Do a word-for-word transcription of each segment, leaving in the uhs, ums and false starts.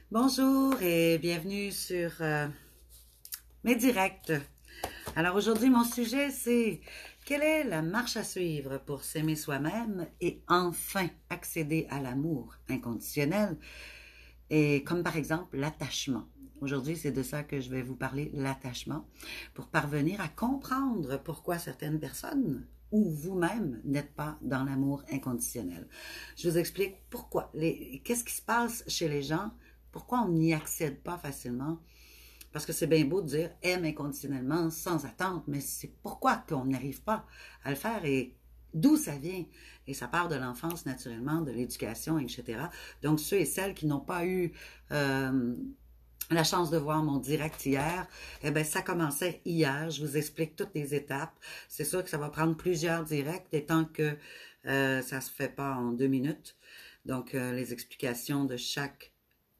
Bonjour et bienvenue sur euh, mes directs. Alors aujourd'hui, mon sujet, c'est quelle est la marche à suivre pour s'aimer soi-même et enfin accéder à l'amour inconditionnel et comme par exemple l'attachement. Aujourd'hui, c'est de ça que je vais vous parler, l'attachement, pour parvenir à comprendre pourquoi certaines personnes ou vous-même n'êtes pas dans l'amour inconditionnel. Je vous explique pourquoi. Qu'est-ce qui se passe chez les gens? Pourquoi on n'y accède pas facilement? Parce que c'est bien beau de dire « aime inconditionnellement, sans attente », mais c'est pourquoi qu'on n'arrive pas à le faire et d'où ça vient. Et ça part de l'enfance naturellement, de l'éducation, et cetera. Donc ceux et celles qui n'ont pas eu euh, la chance de voir mon direct hier, eh bien ça commençait hier, je vous explique toutes les étapes. C'est sûr que ça va prendre plusieurs directs, étant que euh, ça se fait pas en deux minutes. Donc euh, les explications de chaque,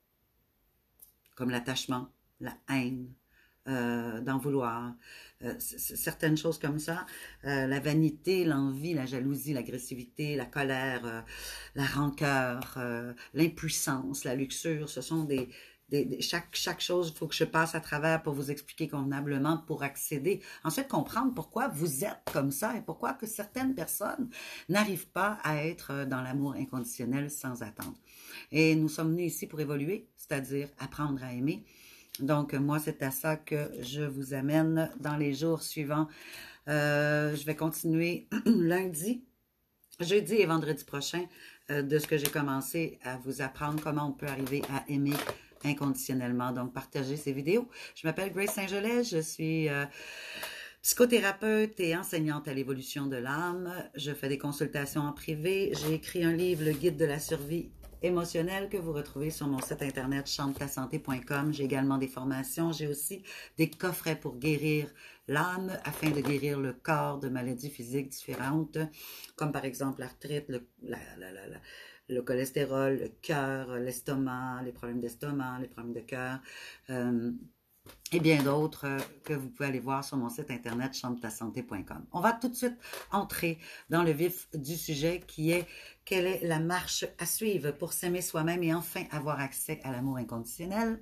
comme l'attachement, la haine, euh, d'en vouloir, euh, certaines choses comme ça, euh, la vanité, l'envie, la jalousie, l'agressivité, la colère, euh, la rancœur, euh, l'impuissance, la luxure, ce sont des, des, des chaque, chaque chose, il faut que je passe à travers pour vous expliquer convenablement, pour accéder, ensuite comprendre pourquoi vous êtes comme ça et pourquoi que certaines personnes n'arrivent pas à être dans l'amour inconditionnel sans attendre. Et nous sommes venus ici pour évoluer, c'est-à-dire apprendre à aimer. Donc, moi, c'est à ça que je vous amène dans les jours suivants. Euh, je vais continuer lundi, jeudi et vendredi prochain euh, de ce que j'ai commencé à vous apprendre comment on peut arriver à aimer inconditionnellement. Donc, partagez ces vidéos. Je m'appelle Grace Saint-Gelais, je suis euh, psychothérapeute et enseignante à l'évolution de l'âme. Je fais des consultations en privé. J'ai écrit un livre, Le guide de la survie émotionnelle, que vous retrouvez sur mon site internet chante ta santé point com. J'ai également des formations. J'ai aussi des coffrets pour guérir l'âme afin de guérir le corps de maladies physiques différentes, comme par exemple l'arthrite, le, la, la, la, la, le cholestérol, le cœur, l'estomac, les problèmes d'estomac, les problèmes de cœur. Euh, et bien d'autres euh, que vous pouvez aller voir sur mon site internet chante ta santé point com. On va tout de suite entrer dans le vif du sujet qui est quelle est la marche à suivre pour s'aimer soi-même et enfin avoir accès à l'amour inconditionnel,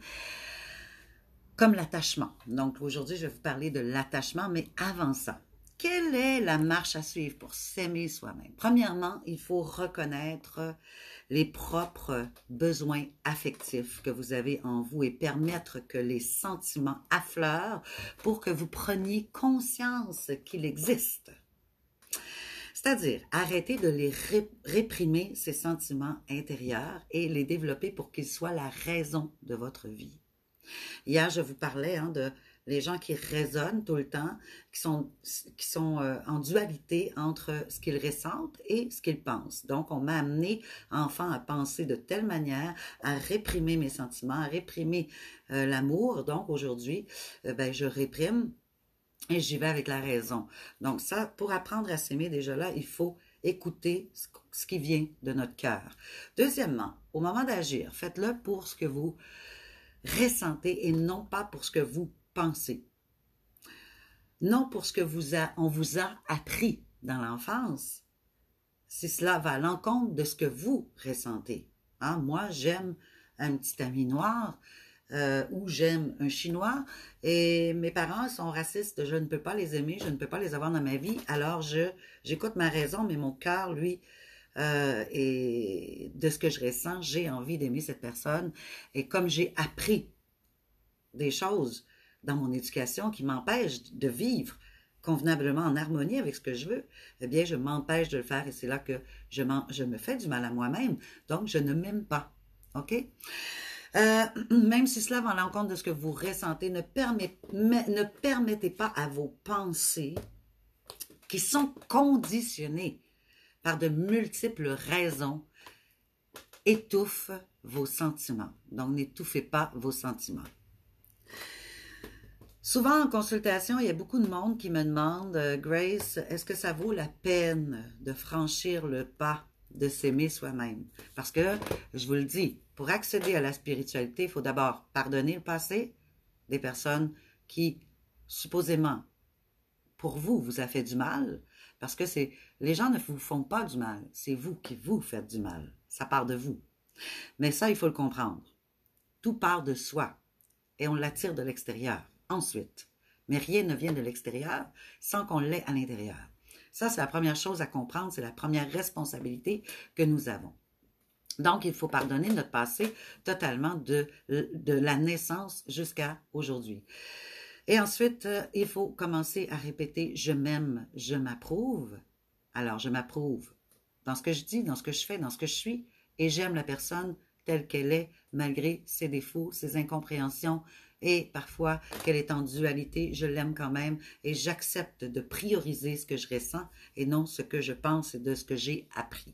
comme l'attachement. Donc aujourd'hui, je vais vous parler de l'attachement, mais avant ça, quelle est la marche à suivre pour s'aimer soi-même? Premièrement, il faut reconnaître les propres besoins affectifs que vous avez en vous et permettre que les sentiments affleurent pour que vous preniez conscience qu'ils existent. C'est-à-dire, arrêtez de les ré réprimer, ces sentiments intérieurs, et les développer pour qu'ils soient la raison de votre vie. Hier, je vous parlais hein, de les gens qui raisonnent tout le temps, qui sont, qui sont euh, en dualité entre ce qu'ils ressentent et ce qu'ils pensent. Donc, on m'a amené, enfant, à penser de telle manière, à réprimer mes sentiments, à réprimer euh, l'amour. Donc, aujourd'hui, euh, ben, je réprime et j'y vais avec la raison. Donc, ça, pour apprendre à s'aimer, déjà là, il faut écouter ce qui vient de notre cœur. Deuxièmement, au moment d'agir, faites-le pour ce que vous ressentez et non pas pour ce que vous pensez. Non pour ce que vous a, on vous a appris dans l'enfance, si cela va à l'encontre de ce que vous ressentez. Hein? Moi, j'aime un petit ami noir euh, ou j'aime un chinois et mes parents sont racistes, je ne peux pas les aimer, je ne peux pas les avoir dans ma vie, alors je j'écoute ma raison, mais mon cœur, lui, Euh, et de ce que je ressens, j'ai envie d'aimer cette personne. Et comme j'ai appris des choses dans mon éducation qui m'empêchent de vivre convenablement en harmonie avec ce que je veux, eh bien, je m'empêche de le faire et c'est là que je, je me fais du mal à moi-même. Donc, je ne m'aime pas. OK? Euh, même si cela va à l'encontre de ce que vous ressentez, ne, permet, ne permettez pas à vos pensées qui sont conditionnées par de multiples raisons, étouffe vos sentiments. Donc, n'étouffez pas vos sentiments. Souvent, en consultation, il y a beaucoup de monde qui me demande, euh, Grace, est-ce que ça vaut la peine de franchir le pas de s'aimer soi-même? Parce que, je vous le dis, pour accéder à la spiritualité, il faut d'abord pardonner le passé des personnes qui, supposément, pour vous, vous a fait du mal, parce que c'est les gens ne vous font pas du mal, c'est vous qui vous faites du mal. Ça part de vous. Mais ça, il faut le comprendre. Tout part de soi et on l'attire de l'extérieur ensuite. Mais rien ne vient de l'extérieur sans qu'on l'ait à l'intérieur. Ça, c'est la première chose à comprendre, c'est la première responsabilité que nous avons. Donc, il faut pardonner notre passé totalement de, de la naissance jusqu'à aujourd'hui. Et ensuite, euh, il faut commencer à répéter « je m'aime, je m'approuve ». Alors, je m'approuve dans ce que je dis, dans ce que je fais, dans ce que je suis, et j'aime la personne telle qu'elle est, malgré ses défauts, ses incompréhensions, et parfois qu'elle est en dualité, je l'aime quand même, et j'accepte de prioriser ce que je ressens, et non ce que je pense et de ce que j'ai appris.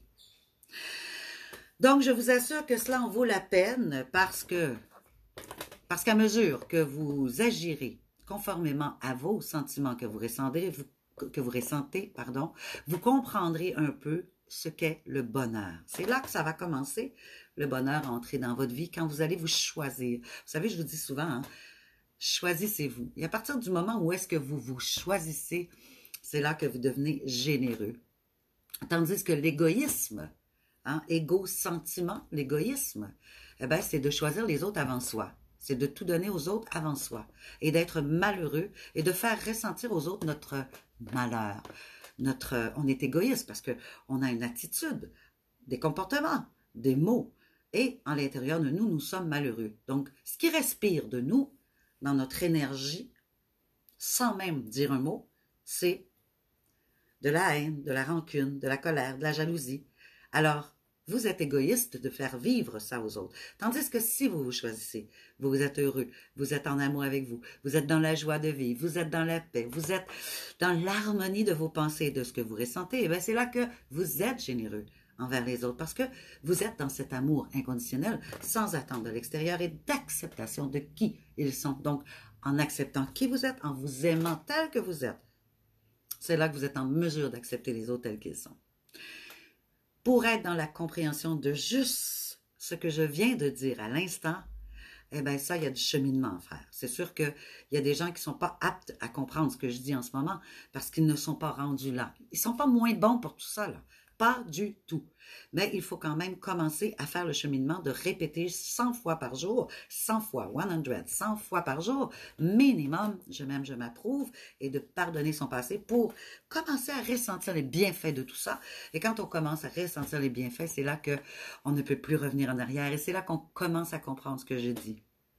Donc, je vous assure que cela en vaut la peine, parce que, parce qu'à mesure que vous agirez conformément à vos sentiments que vous ressentez, vous, que vous ressentez, pardon, vous comprendrez un peu ce qu'est le bonheur. C'est là que ça va commencer, le bonheur à entrer dans votre vie, quand vous allez vous choisir. Vous savez, je vous dis souvent, hein, choisissez-vous. Et à partir du moment où est-ce que vous vous choisissez, c'est là que vous devenez généreux. Tandis que l'égoïsme, hein, égo-sentiment, l'égoïsme, eh bien, c'est de choisir les autres avant soi. C'est de tout donner aux autres avant soi et d'être malheureux et de faire ressentir aux autres notre malheur. Notre, on est égoïste parce qu'on a une attitude, des comportements, des mots et en l'intérieur de nous, nous sommes malheureux. Donc, ce qui respire de nous, dans notre énergie, sans même dire un mot, c'est de la haine, de la rancune, de la colère, de la jalousie. Alors, vous êtes égoïste de faire vivre ça aux autres. Tandis que si vous vous choisissez, vous êtes heureux, vous êtes en amour avec vous, vous êtes dans la joie de vivre, vous êtes dans la paix, vous êtes dans l'harmonie de vos pensées et de ce que vous ressentez, et bien c'est là que vous êtes généreux envers les autres parce que vous êtes dans cet amour inconditionnel sans attendre de l'extérieur et d'acceptation de qui ils sont. Donc, en acceptant qui vous êtes, en vous aimant tel que vous êtes, c'est là que vous êtes en mesure d'accepter les autres tels qu'ils sont. Pour être dans la compréhension de juste ce que je viens de dire à l'instant, eh bien ça, il y a du cheminement à faire. C'est sûr qu'il y a des gens qui ne sont pas aptes à comprendre ce que je dis en ce moment parce qu'ils ne sont pas rendus là. Ils ne sont pas moins bons pour tout ça, là. Pas du tout. Mais il faut quand même commencer à faire le cheminement de répéter cent fois par jour, cent fois, cent, cent fois par jour, minimum, je m'aime, je m'approuve, et de pardonner son passé pour commencer à ressentir les bienfaits de tout ça. Et quand on commence à ressentir les bienfaits, c'est là qu'on ne peut plus revenir en arrière et c'est là qu'on commence à comprendre ce que je dis.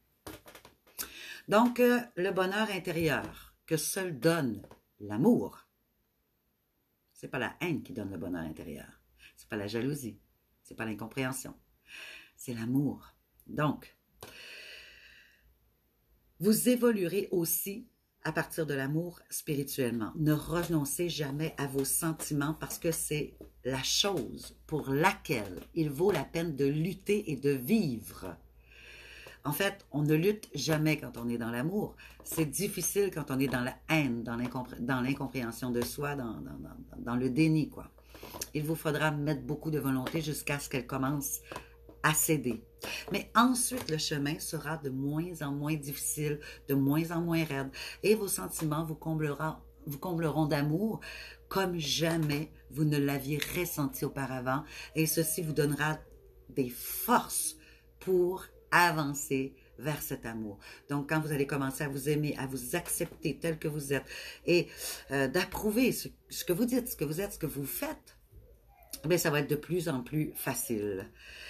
Donc, euh, le bonheur intérieur que seul donne l'amour, c'est pas la haine qui donne le bonheur intérieur. C'est pas la jalousie. C'est pas l'incompréhension. C'est l'amour. Donc, vous évoluerez aussi à partir de l'amour spirituellement. Ne renoncez jamais à vos sentiments parce que c'est la chose pour laquelle il vaut la peine de lutter et de vivre. En fait, on ne lutte jamais quand on est dans l'amour. C'est difficile quand on est dans la haine, dans l'incompréhension de soi, dans, dans, dans, dans le déni, quoi. Il vous faudra mettre beaucoup de volonté jusqu'à ce qu'elle commence à céder. Mais ensuite, le chemin sera de moins en moins difficile, de moins en moins raide. Et vos sentiments vous combleront, vous combleront d'amour comme jamais vous ne l'aviez ressenti auparavant. Et ceci vous donnera des forces pour avancer vers cet amour. Donc, quand vous allez commencer à vous aimer, à vous accepter tel que vous êtes et euh, d'approuver ce, ce que vous dites, ce que vous êtes, ce que vous faites, bien, ça va être de plus en plus facile.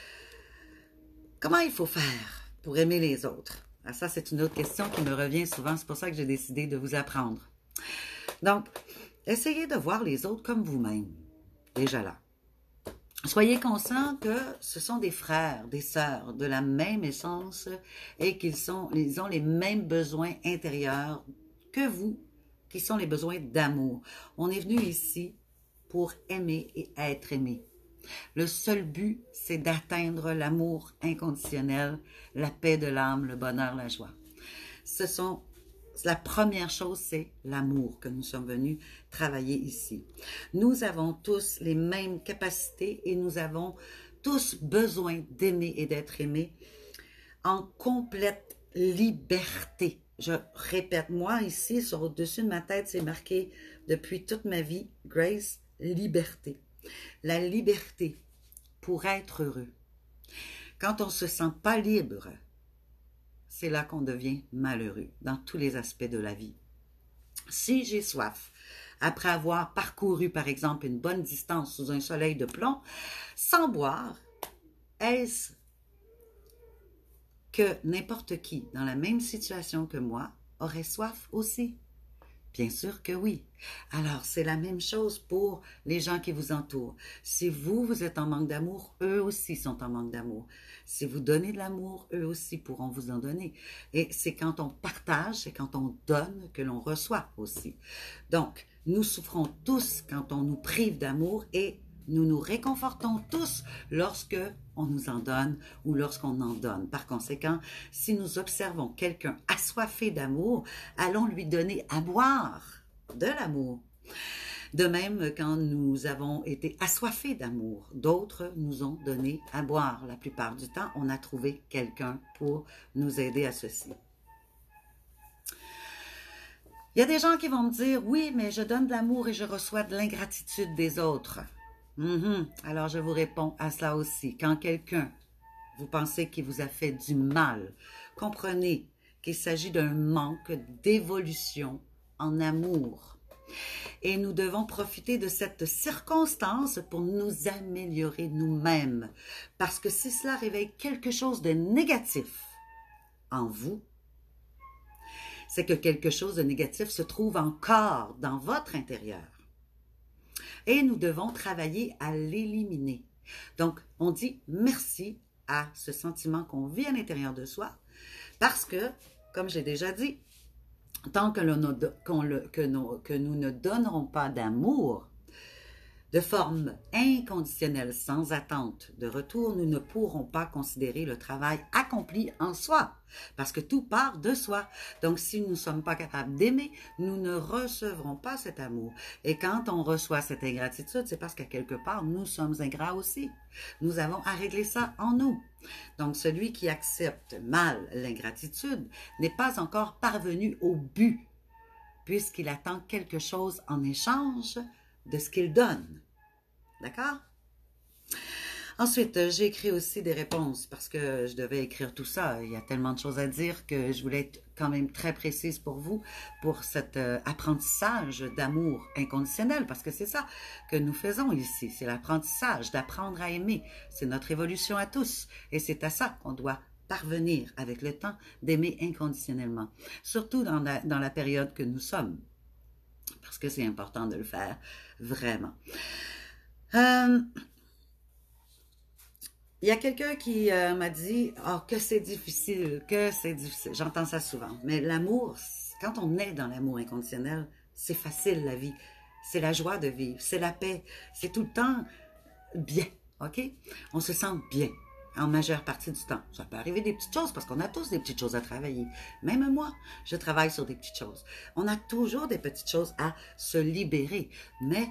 Comment il faut faire pour aimer les autres? Alors ça, c'est une autre question qui me revient souvent. C'est pour ça que j'ai décidé de vous apprendre. Donc, essayez de voir les autres comme vous-même, déjà là. Soyez conscients que ce sont des frères, des sœurs de la même essence et qu'ils sont, ils ont les mêmes besoins intérieurs que vous, qui sont les besoins d'amour. On est venu ici pour aimer et être aimé. Le seul but, c'est d'atteindre l'amour inconditionnel, la paix de l'âme, le bonheur, la joie. Ce sont La première chose, c'est l'amour que nous sommes venus travailler ici. Nous avons tous les mêmes capacités et nous avons tous besoin d'aimer et d'être aimés en complète liberté. Je répète, moi ici, sur au-dessus de ma tête, c'est marqué depuis toute ma vie, Grace, liberté. La liberté pour être heureux. Quand on ne se sent pas libre, c'est là qu'on devient malheureux dans tous les aspects de la vie. Si j'ai soif, après avoir parcouru par exemple une bonne distance sous un soleil de plomb, sans boire, est-ce que n'importe qui dans la même situation que moi aurait soif aussi? Bien sûr que oui. Alors, c'est la même chose pour les gens qui vous entourent. Si vous, vous êtes en manque d'amour, eux aussi sont en manque d'amour. Si vous donnez de l'amour, eux aussi pourront vous en donner. Et c'est quand on partage, c'est quand on donne que l'on reçoit aussi. Donc, nous souffrons tous quand on nous prive d'amour et nous nous réconfortons tous lorsque on nous en donne ou lorsqu'on en donne. Par conséquent, si nous observons quelqu'un assoiffé d'amour, allons lui donner à boire de l'amour. De même, quand nous avons été assoiffés d'amour, d'autres nous ont donné à boire. La plupart du temps, on a trouvé quelqu'un pour nous aider à ceci. Il y a des gens qui vont me dire, oui, mais je donne de l'amour et je reçois de l'ingratitude des autres. Mm-hmm. Alors, je vous réponds à cela aussi. Quand quelqu'un, vous pensez qu'il vous a fait du mal, comprenez qu'il s'agit d'un manque d'évolution en amour. Et nous devons profiter de cette circonstance pour nous améliorer nous-mêmes. Parce que si cela réveille quelque chose de négatif en vous, c'est que quelque chose de négatif se trouve encore dans votre intérieur. Et nous devons travailler à l'éliminer. Donc, on dit merci à ce sentiment qu'on vit à l'intérieur de soi, parce que, comme j'ai déjà dit, tant que, le, qu'on le, que, nos, que nous ne donnerons pas d'amour de forme inconditionnelle, sans attente de retour, nous ne pourrons pas considérer le travail accompli en soi, parce que tout part de soi. Donc, si nous ne sommes pas capables d'aimer, nous ne recevrons pas cet amour. Et quand on reçoit cette ingratitude, c'est parce qu'à quelque part, nous sommes ingrats aussi. Nous avons à régler ça en nous. Donc, celui qui accepte mal l'ingratitude n'est pas encore parvenu au but, puisqu'il attend quelque chose en échange de ce qu'il donne. D'accord? Ensuite, j'ai écrit aussi des réponses parce que je devais écrire tout ça. Il y a tellement de choses à dire que je voulais être quand même très précise pour vous, pour cet euh, apprentissage d'amour inconditionnel, parce que c'est ça que nous faisons ici. C'est l'apprentissage d'apprendre à aimer. C'est notre évolution à tous. Et c'est à ça qu'on doit parvenir avec le temps d'aimer inconditionnellement. Surtout dans la, dans la période que nous sommes. Parce que c'est important de le faire vraiment. Euh, il y a quelqu'un qui euh, m'a dit oh, que c'est difficile, que c'est difficile. J'entends ça souvent. Mais l'amour, quand on est dans l'amour inconditionnel, c'est facile la vie. C'est la joie de vivre, c'est la paix. C'est tout le temps bien, OK? On se sent bien en majeure partie du temps. Ça peut arriver des petites choses parce qu'on a tous des petites choses à travailler. Même moi, je travaille sur des petites choses. On a toujours des petites choses à se libérer. Mais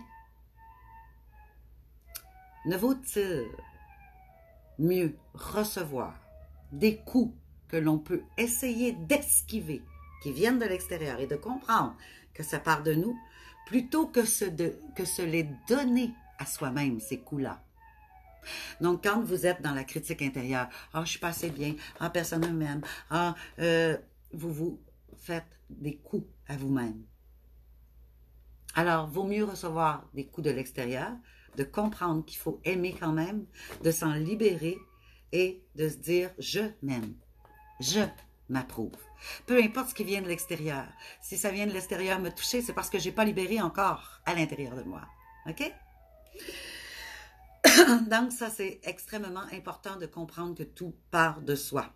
ne vaut-il mieux recevoir des coups que l'on peut essayer d'esquiver, qui viennent de l'extérieur, et de comprendre que ça part de nous, plutôt que se, de, que se les donner à soi-même, ces coups-là. Donc, quand vous êtes dans la critique intérieure, « Ah, oh, je suis pas assez bien. Ah, oh, personne ne m'aime. Ah, euh, vous vous faites des coups à vous-même. » Alors, vaut mieux recevoir des coups de l'extérieur, de comprendre qu'il faut aimer quand même, de s'en libérer et de se dire « je m'aime, je m'approuve ». Peu importe ce qui vient de l'extérieur. Si ça vient de l'extérieur me toucher, c'est parce que je n'ai pas libéré encore à l'intérieur de moi. OK? Donc, ça, c'est extrêmement important de comprendre que tout part de soi.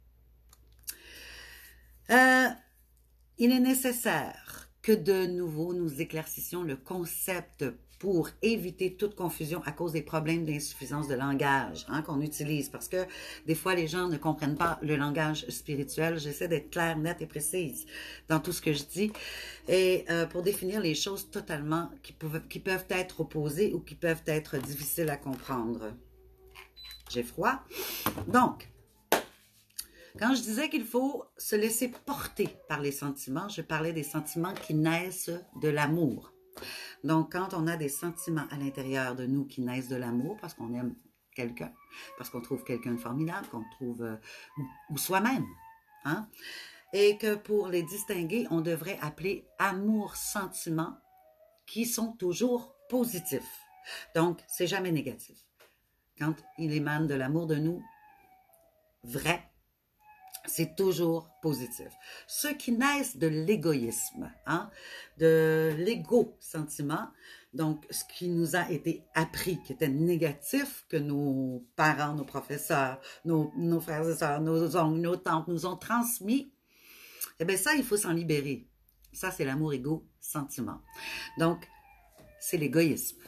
Euh, il est nécessaire que de nouveau nous éclaircissions le concept pour éviter toute confusion à cause des problèmes d'insuffisance de langage hein, qu'on utilise. Parce que des fois, les gens ne comprennent pas le langage spirituel. J'essaie d'être claire, nette et précise dans tout ce que je dis. Et euh, pour définir les choses totalement qui peuvent, qui peuvent être opposées ou qui peuvent être difficiles à comprendre. J'ai froid. Donc, quand je disais qu'il faut se laisser porter par les sentiments, je parlais des sentiments qui naissent de l'amour. Donc, quand on a des sentiments à l'intérieur de nous qui naissent de l'amour, parce qu'on aime quelqu'un, parce qu'on trouve quelqu'un de formidable, qu'on trouve, euh, ou, ou soi-même, hein? Et que pour les distinguer, on devrait appeler amour-sentiment, qui sont toujours positifs. Donc, c'est jamais négatif. Quand il émane de l'amour de nous, vrai, c'est toujours positif. Ceux qui naissent de l'égoïsme, hein, de l'égo-sentiment, donc ce qui nous a été appris, qui était négatif, que nos parents, nos professeurs, nos, nos frères et sœurs, nos oncles, nos tantes nous ont transmis, eh bien ça, il faut s'en libérer. Ça, c'est l'amour égo-sentiment. Donc, c'est l'égoïsme.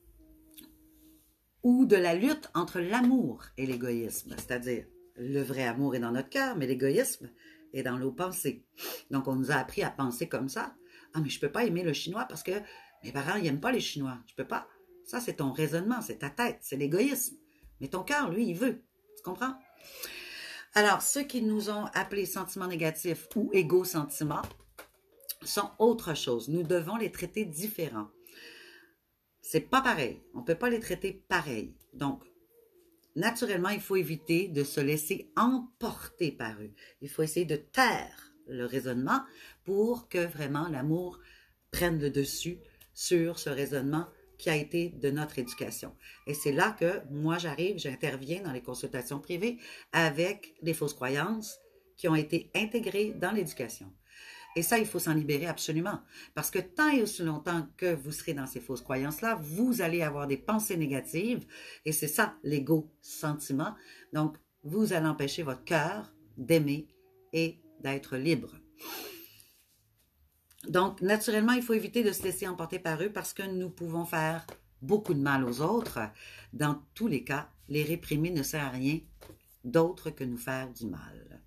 Ou de la lutte entre l'amour et l'égoïsme, c'est-à-dire le vrai amour est dans notre cœur, mais l'égoïsme est dans nos pensées. Donc, on nous a appris à penser comme ça. Ah, mais je peux pas aimer le chinois parce que mes parents, ils n'aiment pas les Chinois. Je peux pas. Ça, c'est ton raisonnement, c'est ta tête, c'est l'égoïsme. Mais ton cœur, lui, il veut. Tu comprends? Alors, ceux qui nous ont appelés sentiments négatifs ou égo-sentiments sont autre chose. Nous devons les traiter différents. C'est pas pareil. On peut pas les traiter pareil. Donc, naturellement, il faut éviter de se laisser emporter par eux. Il faut essayer de taire le raisonnement pour que vraiment l'amour prenne le dessus sur ce raisonnement qui a été de notre éducation. Et c'est là que moi, j'arrive, j'interviens dans les consultations privées avec les fausses croyances qui ont été intégrées dans l'éducation. Et ça, il faut s'en libérer absolument. Parce que tant et aussi longtemps que vous serez dans ces fausses croyances-là, vous allez avoir des pensées négatives. Et c'est ça, l'égo-sentiment. Donc, vous allez empêcher votre cœur d'aimer et d'être libre. Donc, naturellement, il faut éviter de se laisser emporter par eux parce que nous pouvons faire beaucoup de mal aux autres. Dans tous les cas, les réprimer ne sert à rien d'autre que nous faire du mal.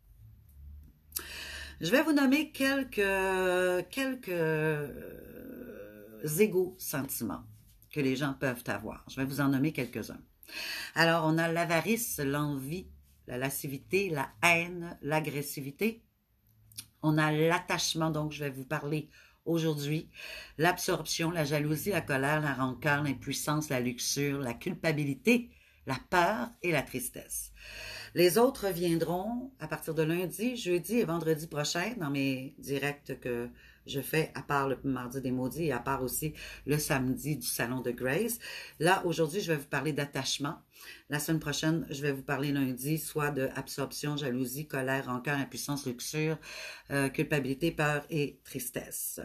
Je vais vous nommer quelques, quelques égo-sentiments que les gens peuvent avoir. Je vais vous en nommer quelques-uns. Alors, on a l'avarice, l'envie, la lascivité, la haine, l'agressivité. On a l'attachement, donc je vais vous parler aujourd'hui, l'absorption, la jalousie, la colère, la rancœur, l'impuissance, la luxure, la culpabilité, la peur et la tristesse. Les autres viendront à partir de lundi, jeudi et vendredi prochain dans mes directs que je fais, à part le mardi des maudits et à part aussi le samedi du salon de Grace. Là, aujourd'hui, je vais vous parler d'attachement. La semaine prochaine, je vais vous parler lundi, soit de absorption, jalousie, colère, rancœur, impuissance, luxure, euh, culpabilité, peur et tristesse.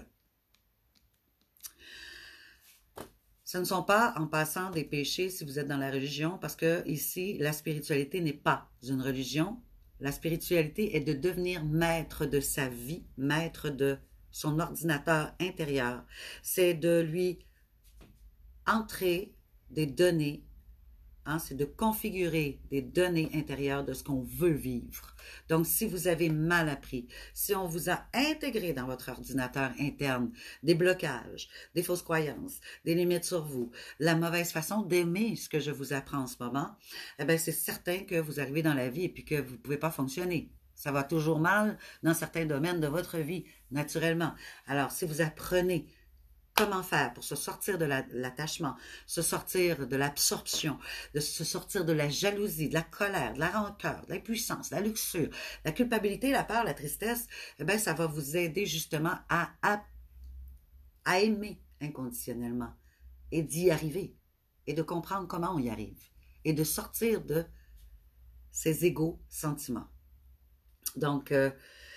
Ce ne sont pas en passant des péchés si vous êtes dans la religion, parce que ici, la spiritualité n'est pas une religion. La spiritualité est de devenir maître de sa vie, maître de son ordinateur intérieur. C'est de lui entrer des données, hein, c'est de configurer des données intérieures de ce qu'on veut vivre. Donc, si vous avez mal appris, si on vous a intégré dans votre ordinateur interne des blocages, des fausses croyances, des limites sur vous, la mauvaise façon d'aimer ce que je vous apprends en ce moment, eh bien, c'est certain que vous arrivez dans la vie et puis que vous ne pouvez pas fonctionner. Ça va toujours mal dans certains domaines de votre vie, naturellement. Alors, si vous apprenez comment faire pour se sortir de l'attachement, se sortir de l'absorption, de se sortir de la jalousie, de la colère, de la rancœur, de l'impuissance, de la luxure, la culpabilité, la peur, la tristesse, eh bien, ça va vous aider justement à, à, à aimer inconditionnellement et d'y arriver et de comprendre comment on y arrive et de sortir de ces égaux sentiments. Donc, euh,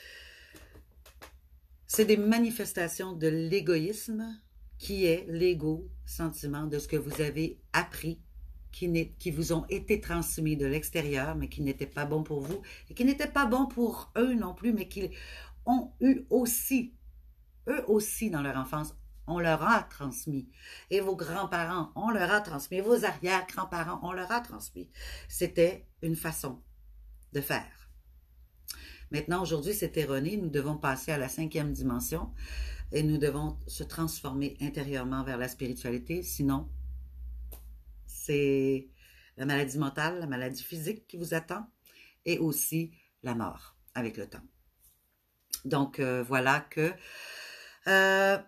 c'est des manifestations de l'égoïsme qui est l'égo-sentiment de ce que vous avez appris, qui, qui vous ont été transmis de l'extérieur, mais qui n'étaient pas bons pour vous, et qui n'étaient pas bons pour eux non plus, mais qui ont eu aussi, eux aussi dans leur enfance, on leur a transmis. Et vos grands-parents, on leur a transmis. Vos arrière-grands-parents, on leur a transmis. C'était une façon de faire. Maintenant, aujourd'hui, c'est erroné. Nous devons passer à la cinquième dimension et nous devons se transformer intérieurement vers la spiritualité. Sinon, c'est la maladie mentale, la maladie physique qui vous attend et aussi la mort avec le temps. Donc, euh, voilà que... Euh,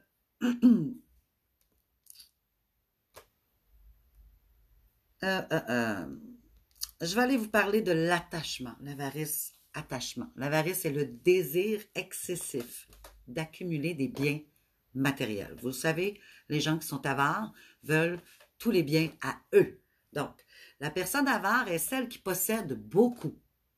euh, euh, euh, je vais aller vous parler de l'attachement, l'avarice, attachement. L'avarice est le désir excessif d'accumuler des biens matériels. Vous le savez, les gens qui sont avares veulent tous les biens à eux. Donc, la personne avare est celle qui possède beaucoup.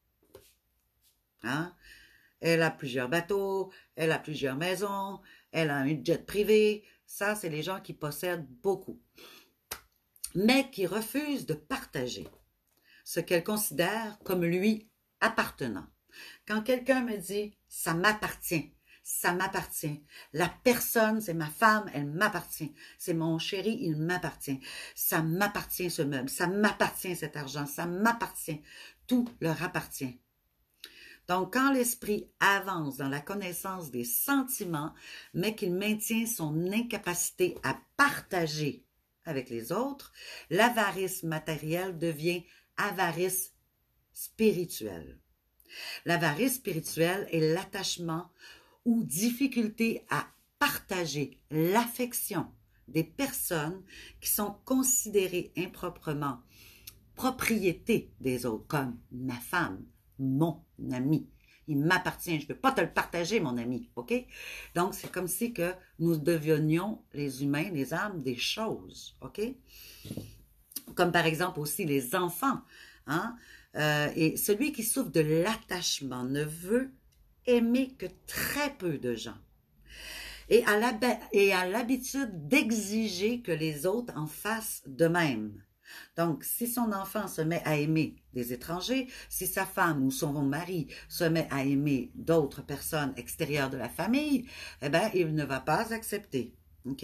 Hein? Elle a plusieurs bateaux, elle a plusieurs maisons, elle a un jet privé. Ça, c'est les gens qui possèdent beaucoup. Mais qui refusent de partager ce qu'elle considère comme lui appartenant. Quand quelqu'un me dit « ça m'appartient », ça m'appartient. La personne, c'est ma femme, elle m'appartient. C'est mon chéri, il m'appartient. Ça m'appartient ce meuble, ça m'appartient cet argent, ça m'appartient. Tout leur appartient. Donc, quand l'esprit avance dans la connaissance des sentiments, mais qu'il maintient son incapacité à partager avec les autres, l'avarice matérielle devient avarice spirituelle. L'avarice spirituelle est l'attachement ou difficulté à partager l'affection des personnes qui sont considérées improprement propriété des autres, comme ma femme, mon ami. Il m'appartient, je ne peux pas te le partager, mon ami, OK? Donc, c'est comme si que nous devenions, les humains, les âmes, des choses, OK? Comme par exemple aussi les enfants, hein? Euh, et celui qui souffre de l'attachement ne veut aimer que très peu de gens et à l'habitude d'exiger que les autres en fassent de même. Donc, si son enfant se met à aimer des étrangers, si sa femme ou son mari se met à aimer d'autres personnes extérieures de la famille, eh bien, il ne va pas accepter. OK?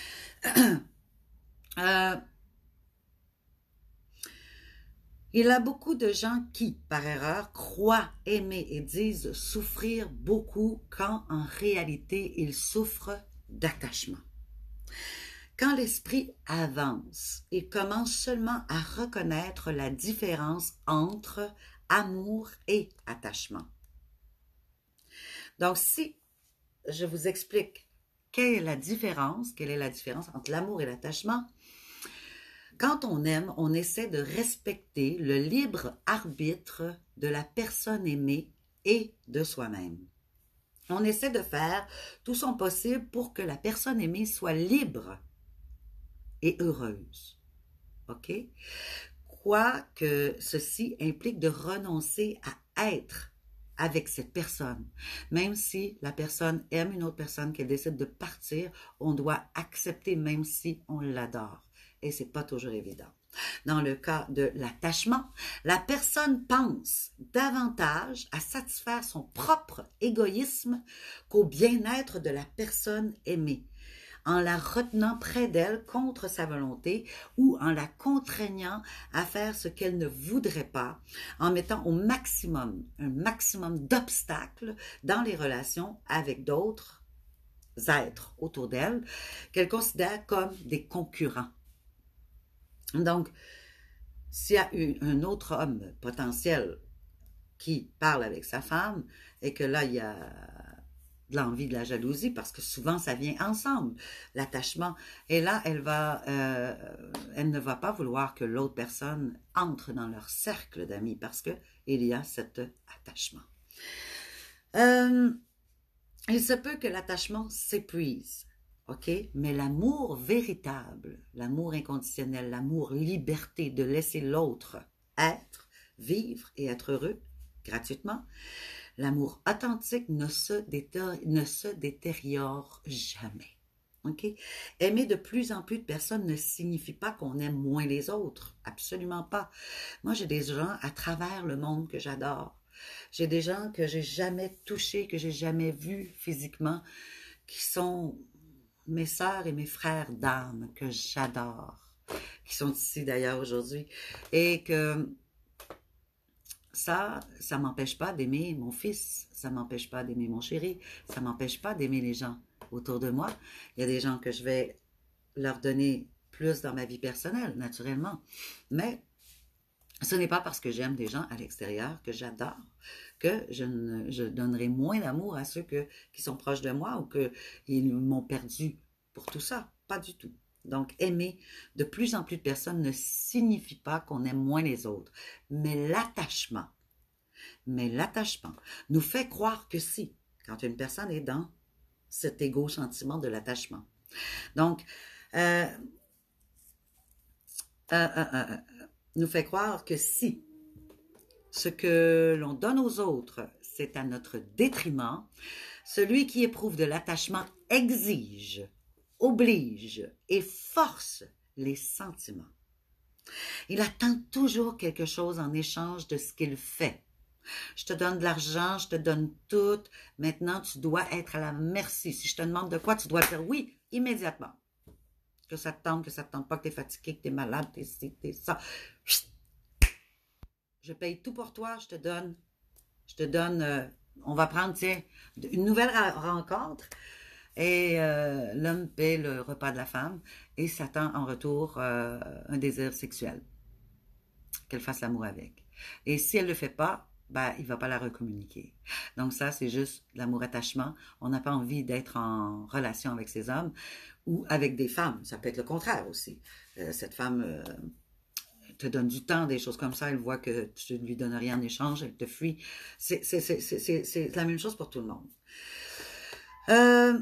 euh, Il y a beaucoup de gens qui, par erreur, croient aimer et disent souffrir beaucoup quand en réalité ils souffrent d'attachement. Quand l'esprit avance, il commence seulement à reconnaître la différence entre amour et attachement. Donc, si je vous explique quelle est la différence, quelle est la différence entre l'amour et l'attachement, quand on aime, on essaie de respecter le libre arbitre de la personne aimée et de soi-même. On essaie de faire tout son possible pour que la personne aimée soit libre et heureuse. OK? Quoique ceci implique de renoncer à être avec cette personne. Même si la personne aime une autre personne, qu'elle décide de partir, on doit accepter même si on l'adore. Et c'est pas toujours évident. Dans le cas de l'attachement, la personne pense davantage à satisfaire son propre égoïsme qu'au bien-être de la personne aimée, en la retenant près d'elle contre sa volonté ou en la contraignant à faire ce qu'elle ne voudrait pas, en mettant au maximum, un maximum d'obstacles dans les relations avec d'autres êtres autour d'elle qu'elle considère comme des concurrents. Donc, s'il y a eu un autre homme potentiel qui parle avec sa femme et que là, il y a de l'envie, de la jalousie, parce que souvent, ça vient ensemble, l'attachement. Et là, elle va, euh, elle ne va pas vouloir que l'autre personne entre dans leur cercle d'amis parce que il y a cet attachement. Euh, il se peut que l'attachement s'épuise. OK? Mais l'amour véritable, l'amour inconditionnel, l'amour liberté de laisser l'autre être, vivre et être heureux gratuitement, l'amour authentique ne se, détériore, ne se détériore jamais. OK? Aimer de plus en plus de personnes ne signifie pas qu'on aime moins les autres. Absolument pas. Moi, j'ai des gens à travers le monde que j'adore. J'ai des gens que j'ai jamais touchés, que j'ai jamais vus physiquement, qui sont mes sœurs et mes frères d'âme que j'adore, qui sont ici d'ailleurs aujourd'hui, et que ça, ça m'empêche pas d'aimer mon fils, ça m'empêche pas d'aimer mon chéri, ça m'empêche pas d'aimer les gens autour de moi. Il y a des gens que je vais leur donner plus dans ma vie personnelle, naturellement, mais ce n'est pas parce que j'aime des gens à l'extérieur que j'adore que je, ne, je donnerai moins d'amour à ceux que, qui sont proches de moi ou qu'ils m'ont perdu pour tout ça. Pas du tout. Donc, aimer de plus en plus de personnes ne signifie pas qu'on aime moins les autres. Mais l'attachement, Mais l'attachement nous fait croire que si, quand une personne est dans cet égo sentiment de l'attachement. Donc, euh, euh, euh, euh, nous fait croire que si ce que l'on donne aux autres, c'est à notre détriment, celui qui éprouve de l'attachement exige, oblige et force les sentiments. Il attend toujours quelque chose en échange de ce qu'il fait. Je te donne de l'argent, je te donne tout. Maintenant, tu dois être à la merci. Si je te demande de quoi, tu dois dire oui immédiatement. Que ça te tente, que ça te tente pas, que tu es fatigué, que tu es malade, que tu es ci, tu es ça. Je paye tout pour toi, je te donne. Je te donne, euh, on va prendre, tiens, une nouvelle rencontre. Et euh, l'homme paie le repas de la femme et s'attend en retour euh, un désir sexuel. Qu'elle fasse l'amour avec. Et si elle ne le fait pas, ben, il ne va pas la recommuniquer. Donc ça, c'est juste l'amour-attachement. On n'a pas envie d'être en relation avec ces hommes ou avec des femmes. Ça peut être le contraire aussi. Euh, cette femme euh, te donne du temps, des choses comme ça. Elle voit que tu ne lui donnes rien en échange, elle te fuit. C'est, c'est, c'est, c'est, c'est la même chose pour tout le monde. Euh,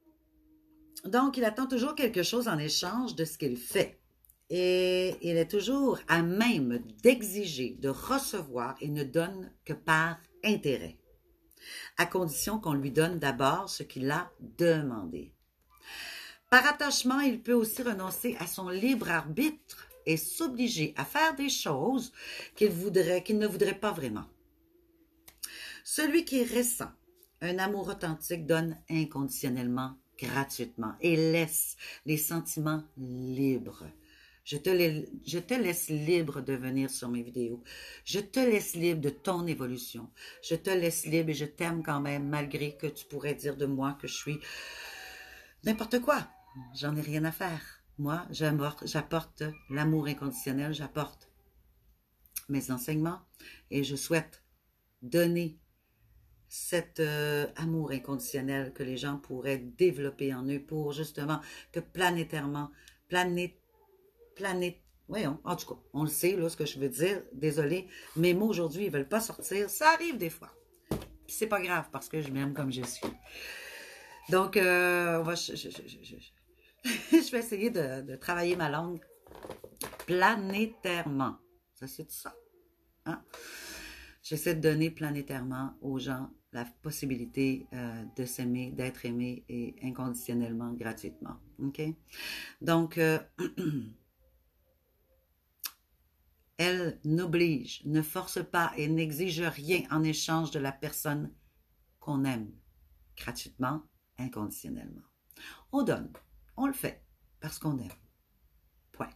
donc, il attend toujours quelque chose en échange de ce qu'il fait. Et il est toujours à même d'exiger, de recevoir et ne donne que par intérêt, à condition qu'on lui donne d'abord ce qu'il a demandé. Par attachement, il peut aussi renoncer à son libre arbitre et s'obliger à faire des choses qu'il voudrait, qu'il ne voudrait pas vraiment. Celui qui ressent un amour authentique donne inconditionnellement, gratuitement et laisse les sentiments libres. Je te, les, je te laisse libre de venir sur mes vidéos. Je te laisse libre de ton évolution. Je te laisse libre et je t'aime quand même, malgré que tu pourrais dire de moi que je suis n'importe quoi. J'en ai rien à faire. Moi, j'apporte l'amour inconditionnel, j'apporte mes enseignements et je souhaite donner cet euh, amour inconditionnel que les gens pourraient développer en eux pour justement que planétairement, planète, planète, voyons, en tout cas, on le sait, là, ce que je veux dire, désolé, mes mots aujourd'hui, ils veulent pas sortir, ça arrive des fois. Puis c'est pas grave parce que je m'aime comme je suis. Donc, euh, on va, je, je, je, je, je, je vais essayer de, de travailler ma langue planétairement. Ça, c'est ça. Hein? J'essaie de donner planétairement aux gens la possibilité euh, de s'aimer, d'être aimé et inconditionnellement, gratuitement. OK? Donc, euh, elle n'oblige, ne force pas et n'exige rien en échange de la personne qu'on aime, gratuitement, inconditionnellement. On donne, on le fait parce qu'on aime. Point.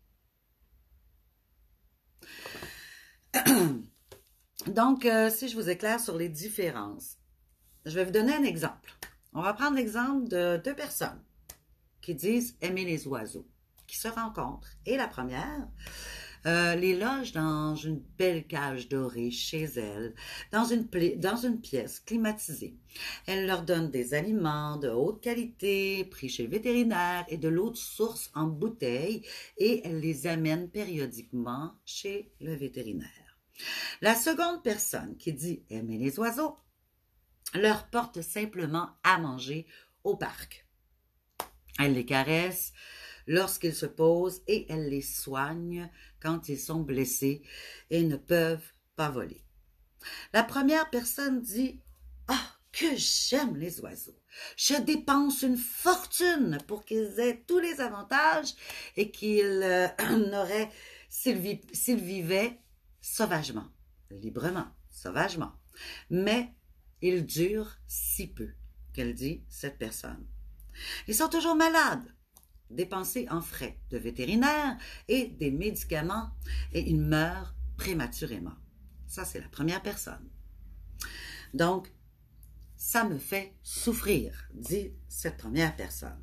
Donc, euh, si je vous éclaire sur les différences, je vais vous donner un exemple. On va prendre l'exemple de deux personnes qui disent aimer les oiseaux, qui se rencontrent. Et la première euh, les loge dans une belle cage dorée chez elle, dans une, dans une pièce climatisée. Elle leur donne des aliments de haute qualité, pris chez le vétérinaire, et de l'eau de source en bouteille, et elle les amène périodiquement chez le vétérinaire. La seconde personne qui dit aimer les oiseaux leur porte simplement à manger au parc. Elle les caresse lorsqu'ils se posent et elle les soigne quand ils sont blessés et ne peuvent pas voler. La première personne dit « Ah, que j'aime les oiseaux! Je dépense une fortune pour qu'ils aient tous les avantages et qu'ils euh, n'auraient s'ils vi vivaient sauvagement, librement, sauvagement. Mais ils durent si peu, qu'elle dit cette personne. Ils sont toujours malades, dépensés en frais de vétérinaire et des médicaments, et ils meurent prématurément. Ça, c'est la première personne. Donc, ça me fait souffrir, dit cette première personne.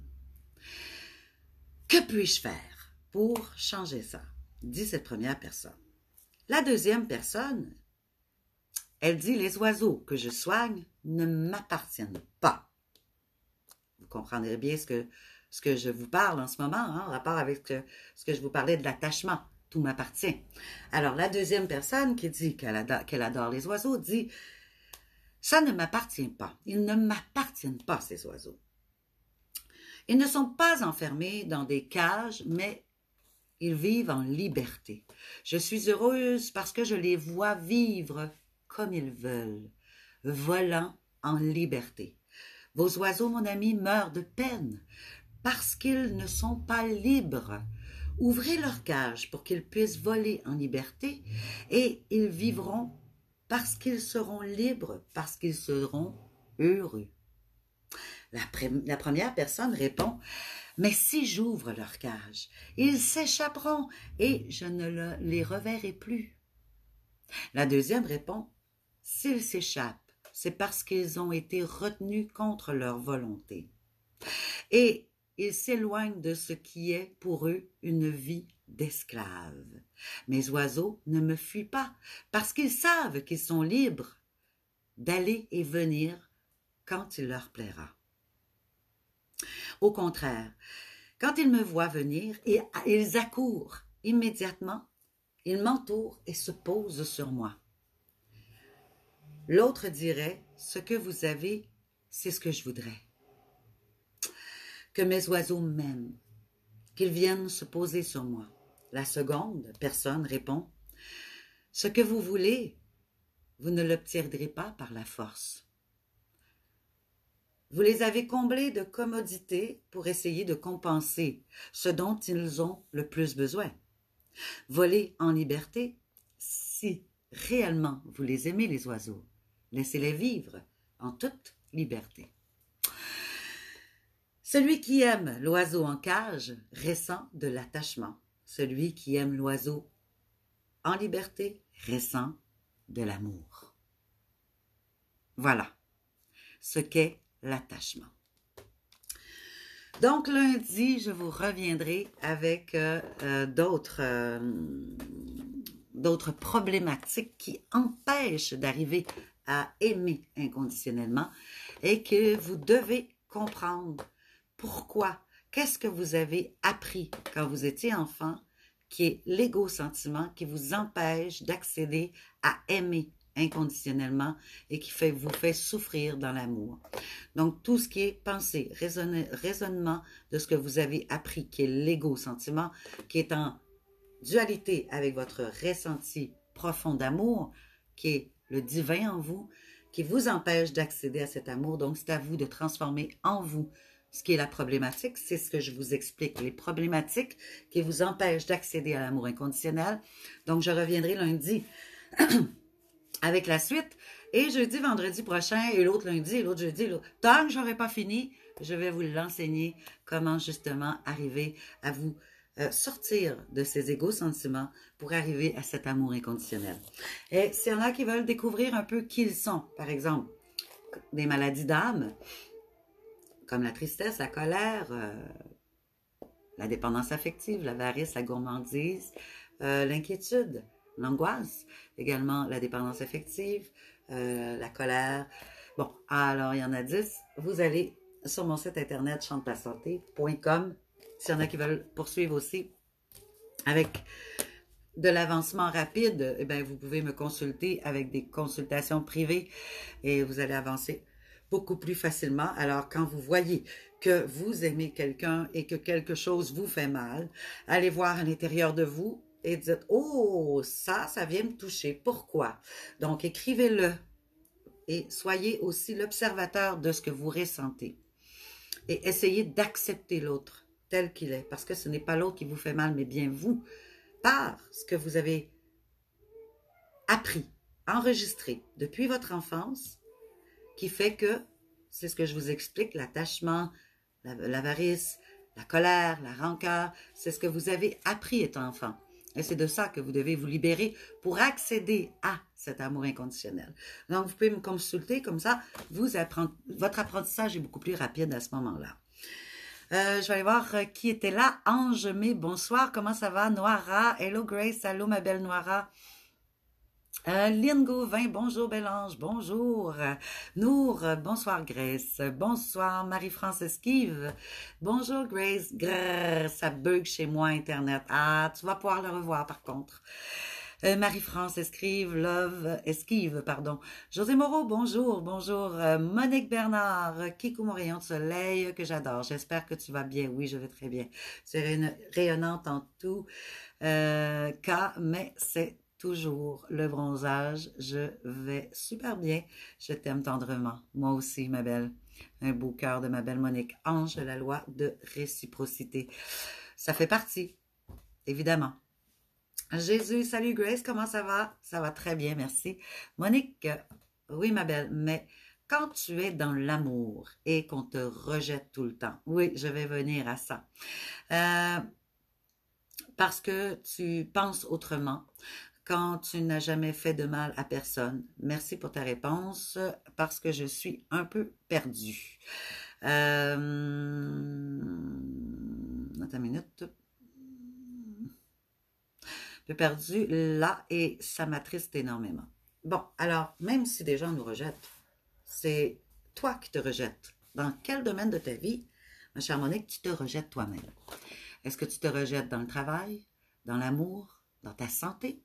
Que puis-je faire pour changer ça, dit cette première personne. La deuxième personne, elle dit, les oiseaux que je soigne ne m'appartiennent pas. Vous comprendrez bien ce que, ce que je vous parle en ce moment, hein, en rapport avec ce que, ce que je vous parlais de l'attachement. tout m'appartient. Alors, la deuxième personne qui dit qu'elle adore, qu'elle adore les oiseaux dit « Ça ne m'appartient pas. Ils ne m'appartiennent pas, ces oiseaux. Ils ne sont pas enfermés dans des cages, mais ils vivent en liberté. Je suis heureuse parce que je les vois vivre comme ils veulent, volant en liberté. Vos oiseaux, mon ami, meurent de peine parce qu'ils ne sont pas libres. Ouvrez leur cage pour qu'ils puissent voler en liberté et ils vivront parce qu'ils seront libres, parce qu'ils seront heureux. » La, la première personne répond « Mais si j'ouvre leur cage, ils s'échapperont et je ne le, les reverrai plus. » La deuxième répond « S'ils s'échappent, c'est parce qu'ils ont été retenus contre leur volonté. Et ils s'éloignent de ce qui est pour eux une vie d'esclave. Mes oiseaux ne me fuient pas parce qu'ils savent qu'ils sont libres d'aller et venir quand il leur plaira. Au contraire, quand ils me voient venir, ils accourent immédiatement, ils m'entourent et se posent sur moi. L'autre dirait, ce que vous avez, c'est ce que je voudrais. Que mes oiseaux m'aiment, qu'ils viennent se poser sur moi. La seconde personne répond, ce que vous voulez, vous ne l'obtiendrez pas par la force. Vous les avez comblés de commodités pour essayer de compenser ce dont ils ont le plus besoin. Voler en liberté, si réellement vous les aimez les oiseaux, laissez-les vivre en toute liberté. Celui qui aime l'oiseau en cage ressent de l'attachement. Celui qui aime l'oiseau en liberté ressent de l'amour. Voilà ce qu'est l'attachement. Donc, lundi, je vous reviendrai avec euh, euh, d'autres euh, d'autres problématiques qui empêchent d'arriver à aimer inconditionnellement et que vous devez comprendre pourquoi, qu'est-ce que vous avez appris quand vous étiez enfant, qui est l'égo-sentiment qui vous empêche d'accéder à aimer inconditionnellement et qui fait, vous fait souffrir dans l'amour. Donc, tout ce qui est pensée, raisonne, raisonnement de ce que vous avez appris, qui est l'égo-sentiment, qui est en dualité avec votre ressenti profond d'amour, qui est le divin en vous, qui vous empêche d'accéder à cet amour. Donc, c'est à vous de transformer en vous ce qui est la problématique. C'est ce que je vous explique, les problématiques qui vous empêchent d'accéder à l'amour inconditionnel. Donc, je reviendrai lundi avec la suite. Et jeudi, vendredi prochain, et l'autre lundi, et l'autre jeudi. Tant que je n'aurai pas fini, je vais vous l'enseigner comment justement arriver à vous euh, sortir de ces égaux-sentiments pour arriver à cet amour inconditionnel. Et s'il y en a qui veulent découvrir un peu qui ils sont, par exemple, des maladies d'âme, comme la tristesse, la colère, euh, la dépendance affective, l'avarice, la gourmandise, euh, l'inquiétude, l'angoisse, également la dépendance affective, euh, la colère. Bon, alors il y en a dix. Vous allez sur mon site internet chante ta santé point com. S'il y en a qui veulent poursuivre aussi avec de l'avancement rapide, eh bien, vous pouvez me consulter avec des consultations privées et vous allez avancer beaucoup plus facilement. Alors, quand vous voyez que vous aimez quelqu'un et que quelque chose vous fait mal, allez voir à l'intérieur de vous et dites « Oh, ça, ça vient me toucher. Pourquoi? » Donc, écrivez-le et soyez aussi l'observateur de ce que vous ressentez. Et essayez d'accepter l'autre tel qu'il est, parce que ce n'est pas l'autre qui vous fait mal, mais bien vous, par ce que vous avez appris, enregistré depuis votre enfance, qui fait que, c'est ce que je vous explique, l'attachement, l'avarice, la colère, la rancœur, c'est ce que vous avez appris étant enfant. Et c'est de ça que vous devez vous libérer pour accéder à cet amour inconditionnel. Donc, vous pouvez me consulter comme ça, vous apprendre, votre apprentissage est beaucoup plus rapide à ce moment-là. Euh, je vais aller voir euh, qui était là. Ange Mé, bonsoir, comment ça va? Noira, hello Grace, allô ma belle Noira. Euh, Lynn Gauvin, bonjour Bélange, bonjour. Euh, Nour, euh, bonsoir Grace, bonsoir Marie-France Esquive, bonjour Grace. Grrr, ça bug chez moi Internet. Ah, tu vas pouvoir le revoir par contre. Euh, Marie-France Esquive, Love, Esquive, pardon. José Moreau, bonjour, bonjour. Euh, Monique Bernard, euh, Kikou mon rayon de soleil, que j'adore. J'espère que tu vas bien. Oui, je vais très bien. Tu es rayonnante en tout euh, cas, mais c'est toujours le bronzage. Je vais super bien. Je t'aime tendrement. Moi aussi, ma belle. Un beau cœur de ma belle Monique. Ange de la loi de réciprocité. Ça fait partie, évidemment. Jésus, salut Grace, comment ça va? Ça va très bien, merci. Monique, oui ma belle, mais quand tu es dans l'amour et qu'on te rejette tout le temps, oui, je vais venir à ça. Euh, parce que tu penses autrement, quand tu n'as jamais fait de mal à personne. Merci pour ta réponse, parce que je suis un peu perdue. Euh, attends une minute. Un peu perdue là et ça m'attriste énormément. Bon, alors, même si des gens nous rejettent, c'est toi qui te rejettes. Dans quel domaine de ta vie, ma chère Monique, tu te rejettes toi-même? Est-ce que tu te rejettes dans le travail, dans l'amour, dans ta santé?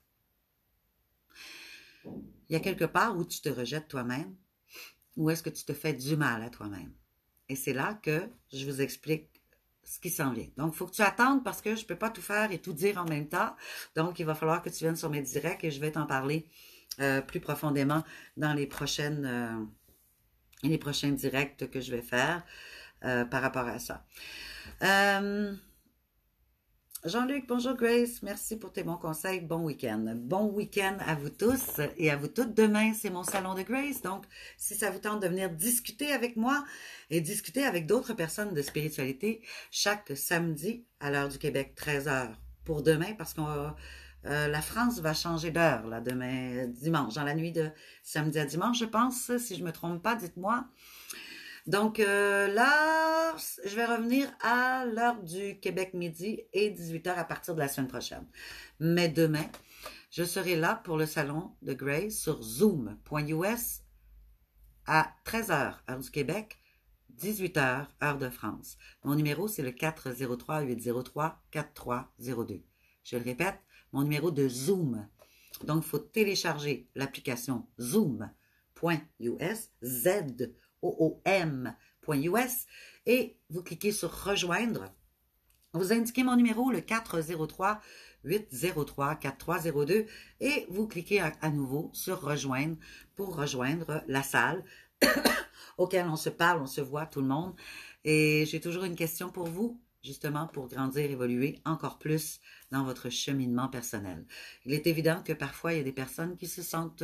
Il y a quelque part où tu te rejettes toi-même, ou est-ce que tu te fais du mal à toi-même? Et c'est là que je vous explique ce qui s'en vient. Donc, il faut que tu attendes parce que je ne peux pas tout faire et tout dire en même temps. Donc, il va falloir que tu viennes sur mes directs et je vais t'en parler euh, plus profondément dans les prochaines euh, les prochains directs que je vais faire euh, par rapport à ça. Euh, Jean-Luc, bonjour Grace, merci pour tes bons conseils, bon week-end. Bon week-end à vous tous et à vous toutes. Demain, c'est mon salon de Grace, donc si ça vous tente de venir discuter avec moi et discuter avec d'autres personnes de spiritualité, chaque samedi à l'heure du Québec, treize heures pour demain, parce qu'on va, euh, la France va changer d'heure là demain, dimanche, dans la nuit de samedi à dimanche, je pense, si je me trompe pas, dites-moi. Donc euh, là, je vais revenir à l'heure du Québec midi et dix-huit heures à partir de la semaine prochaine. Mais demain, je serai là pour le salon de Grace sur zoom point U S à treize heures, heure du Québec, dix-huit heures, heure de France. Mon numéro, c'est le quatre zéro trois, huit zéro trois, quatre trois zéro deux. Je le répète, mon numéro de Zoom. Donc, il faut télécharger l'application zoom point U S, Z O O M point U S, et vous cliquez sur rejoindre. Vous indiquez mon numéro, le quatre zéro trois, huit zéro trois, quatre trois zéro deux, et vous cliquez à, à nouveau sur rejoindre pour rejoindre la salle auquel on se parle, on se voit, tout le monde. Et j'ai toujours une question pour vous, justement pour grandir, évoluer encore plus dans votre cheminement personnel. Il est évident que parfois, il y a des personnes qui se sentent,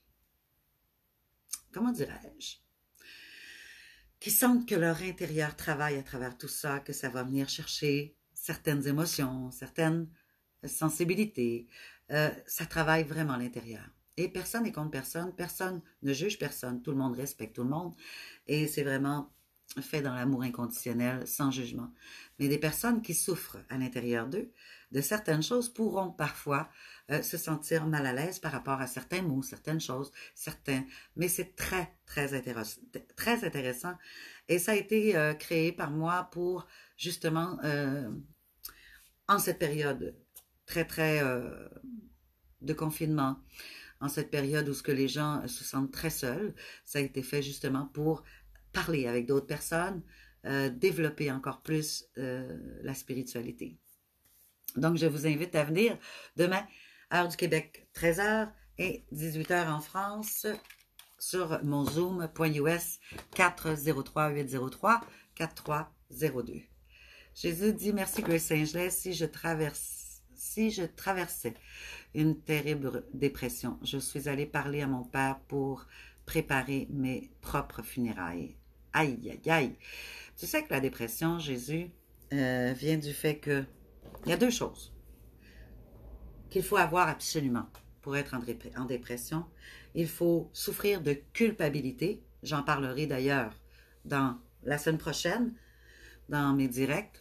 comment dirais-je, qui sentent que leur intérieur travaille à travers tout ça, que ça va venir chercher certaines émotions, certaines sensibilités. Euh, ça travaille vraiment à l'intérieur. Et personne n'est contre personne, personne ne juge personne, tout le monde respecte tout le monde. Et c'est vraiment fait dans l'amour inconditionnel, sans jugement. Mais des personnes qui souffrent à l'intérieur d'eux de certaines choses pourront parfois euh, se sentir mal à l'aise par rapport à certains mots, certaines choses, certains. Mais c'est très, très intéressant, très intéressant. Et ça a été euh, créé par moi pour justement, euh, en cette période très, très euh, de confinement, en cette période où ce que les gens se sentent très seuls, ça a été fait justement pour parler avec d'autres personnes, euh, développer encore plus euh, la spiritualité. Donc, je vous invite à venir demain, heure du Québec, treize heures et dix-huit heures en France, sur mon zoom point U S quatre zéro trois, huit zéro trois, quatre trois zéro deux. Jésus dit, merci Grace Saint-Gelais, si je traverse, si je traversais une terrible dépression, je suis allée parler à mon père pour préparer mes propres funérailles. Aïe, aïe, aïe. Tu sais que la dépression, Jésus, euh, vient du fait que il y a deux choses qu'il faut avoir absolument pour être en, dép en dépression. Il faut souffrir de culpabilité. J'en parlerai d'ailleurs dans la semaine prochaine, dans mes directs.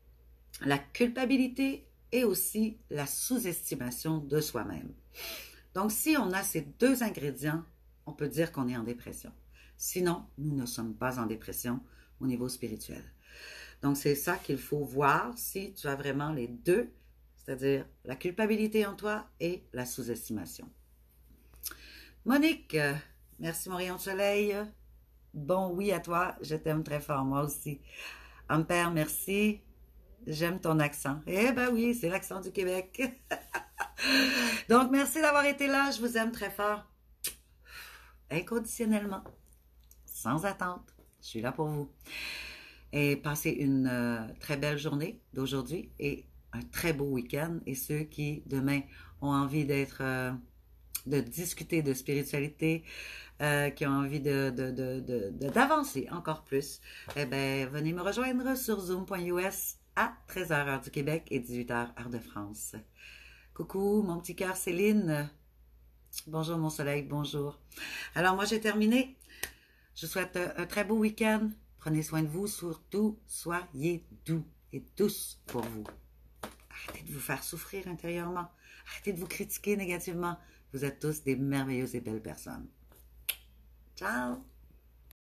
La culpabilité et aussi la sous-estimation de soi-même. Donc, si on a ces deux ingrédients, on peut dire qu'on est en dépression. Sinon, nous ne sommes pas en dépression au niveau spirituel. Donc, c'est ça qu'il faut voir si tu as vraiment les deux, c'est-à-dire la culpabilité en toi et la sous-estimation. Monique, euh, merci mon rayon de soleil. Bon oui à toi, je t'aime très fort, moi aussi. Ampère, merci. J'aime ton accent. Eh ben oui, c'est l'accent du Québec. Donc, merci d'avoir été là. Je vous aime très fort. Inconditionnellement. Sans attente. Je suis là pour vous. Et passez une euh, très belle journée d'aujourd'hui et un très beau week-end. Et ceux qui, demain, ont envie d'être... Euh, de discuter de spiritualité, euh, qui ont envie de, de, de, de, de, d'avancer encore plus, eh bien, venez me rejoindre sur zoom point U S à treize heures heure du Québec et dix-huit heures heure de France. Coucou, mon petit cœur Céline. Bonjour mon soleil, bonjour. Alors moi j'ai terminé. Je vous souhaite un très beau week-end. Prenez soin de vous, surtout soyez doux et douce pour vous. Arrêtez de vous faire souffrir intérieurement. Arrêtez de vous critiquer négativement. Vous êtes tous des merveilleuses et belles personnes. Ciao!